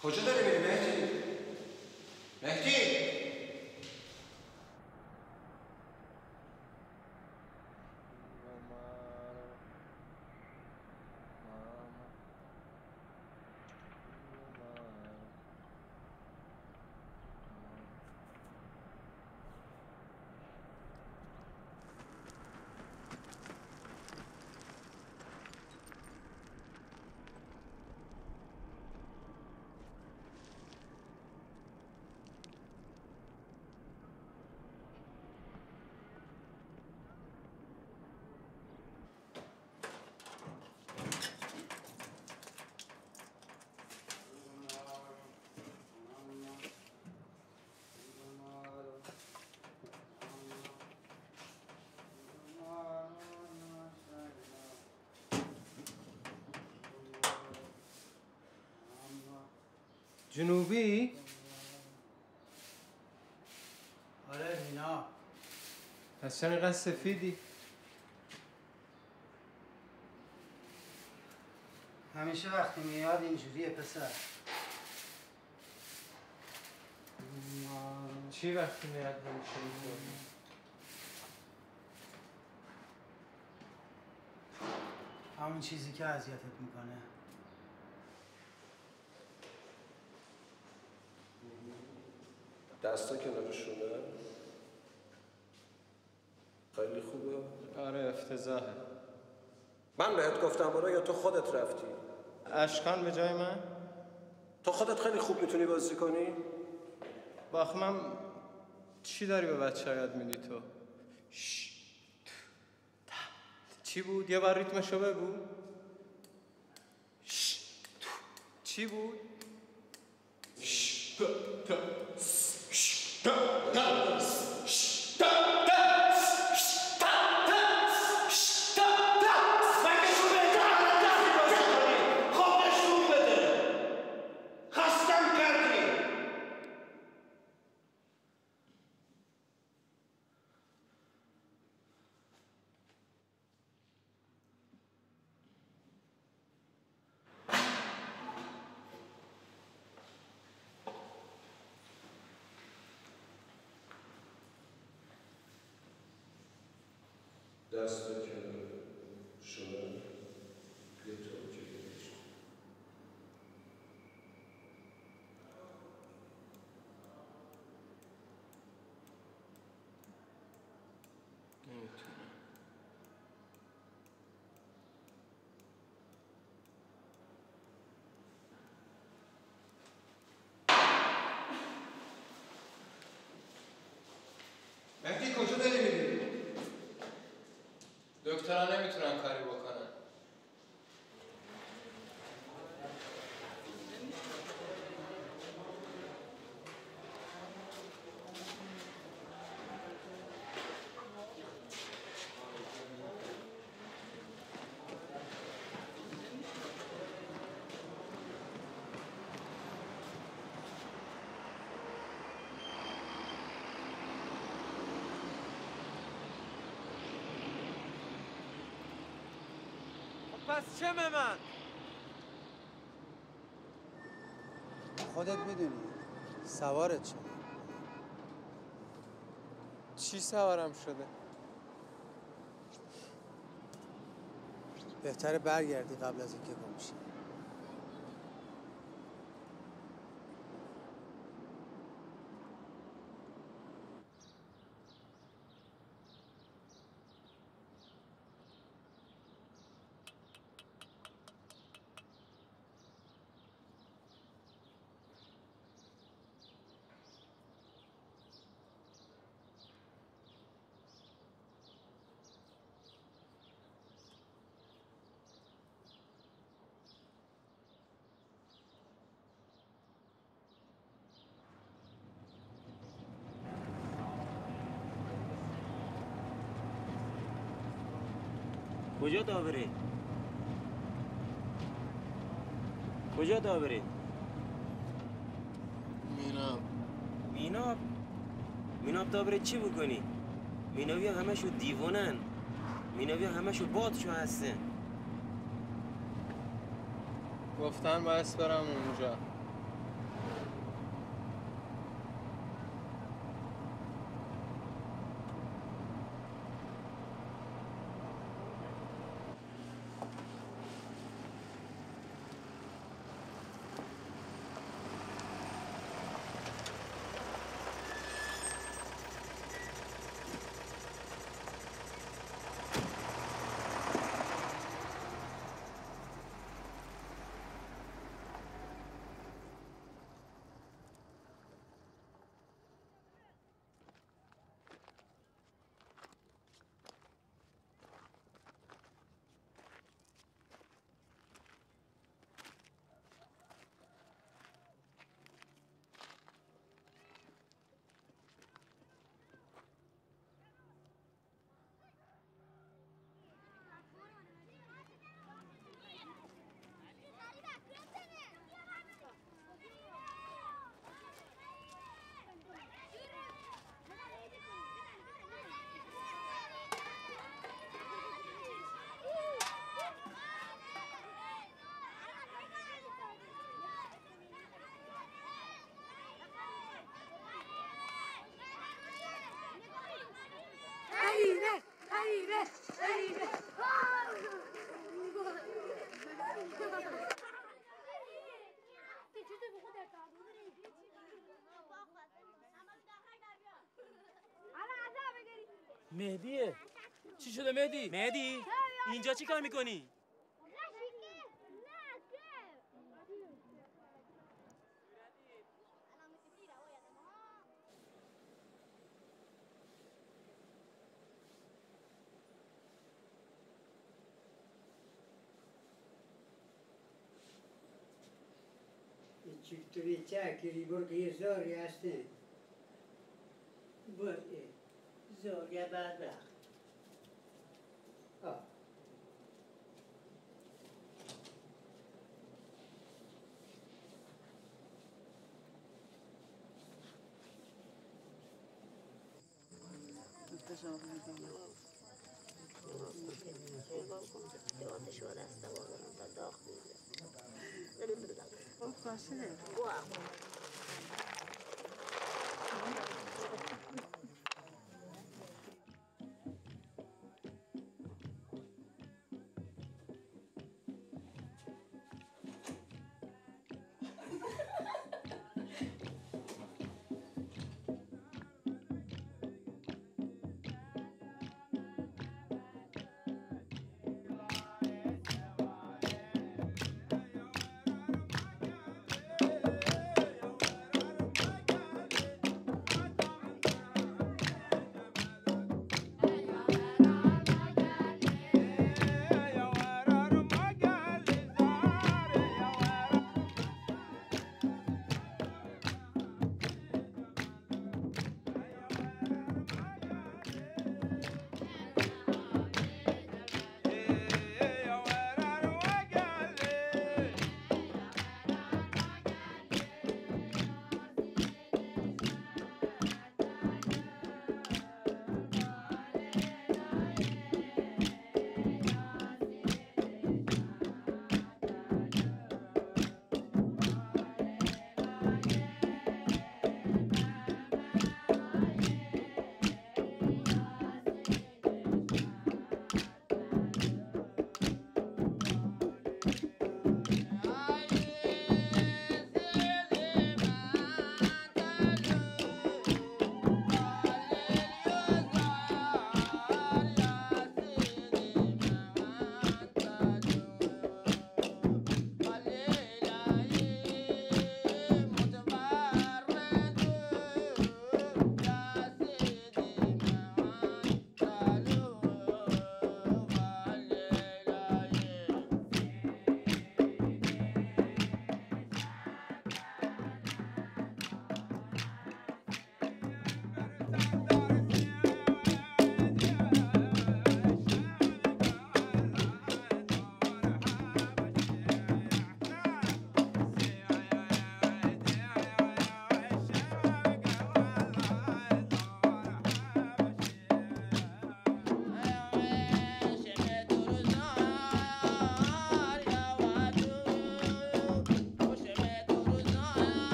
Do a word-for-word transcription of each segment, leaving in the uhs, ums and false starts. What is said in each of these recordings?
کجا داری میری مهدی؟ مهدی؟ جنوبی؟ آره مینا. پس چرا اینقدر سفیدی؟ همیشه وقتی میاد اینجوریه پسر. چی وقتی میاد همیشه اینجوریه؟ همون چیزی که اذیتت میکنه. دستا کنارشونه؟ خیلی خوبه؟ آره افتضاحه. من بهت گفتم برو یا تو خودت رفتی؟ اشکان به جای من؟ تو خودت خیلی خوب میتونی بازی کنی؟ باخ من چی داری به بچه ها یاد میدی تو؟ شش. چی بود؟ یه بار ریتمشو بگو. شش. چی بود؟ شش. دست به کنار شما یه طور که بگیشت نمیتونم. مهدی کجا داری میری؟ دکترها نمیتونن کاری بکنن. پس چه به من؟ خودت میدونی سوارت شده. چی سوارم شده؟ بهتره برگردی قبل از اینکه گم شی. کجا داوری؟ کجا داوری؟ میناب. میناب؟ میناب داوری چی بکنی؟ مینابی ها همشو دیوانن. مینابی ها همشو بادشو هستن. گفتن باید برم اونجا. مهدیه. چی شده مهدی؟ مهدی اینجا چی کار میکنی؟ Çıktı çakiri buraya zor yastın. Buraya zor ya bırak. Ah.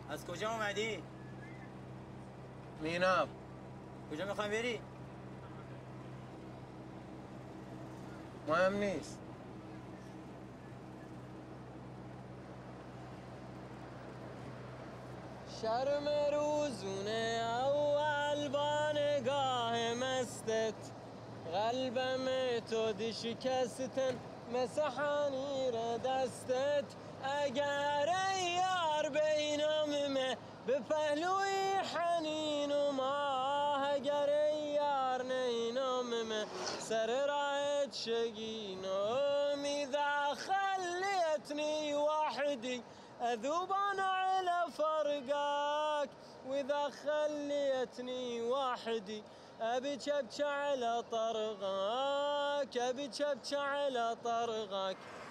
از کجا اومدی؟ میناب. کجا میخوای بری؟ مهم نیست. شرم روزونه اول با نگاه مستت قلبم تو دی شکستن مثل حنیر دستت اگر ای یار بیناممه به پهلوی حنین و ماه اگر ای یار نیناممه سر راحت شقين إذا خليتني وحدي أذوب أنا على فرقك وإذا خليتني وحدي أبي شبش على طرقك أبي شبش على طرقك